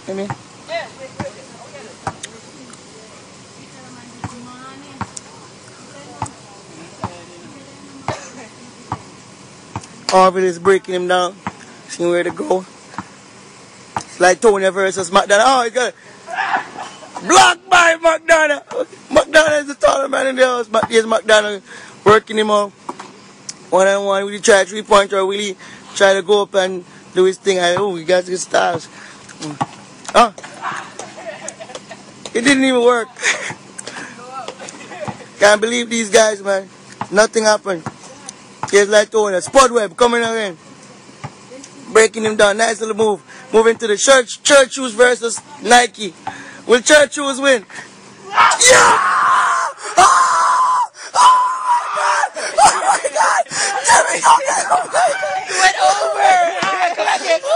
I mean. Harvey is breaking him down. Seeing where to go. It's like Tony versus McDonald. Oh, he got it. Blocked by McDonald. McDonald is the taller man in the house. Here's McDonald working him out. One-on-one. Will he try 3-pointer or will he try to go up and do his thing? Oh, he got his styles. Oh. It didn't even work. Can't believe these guys, man. Nothing happened. Here's like Tony. Spud Webb coming again. Breaking him down. Nice little move. Moving to the church shoes versus Nike. Will church shoes win? Yeah! Oh! Oh my God! Jimmy, it went over!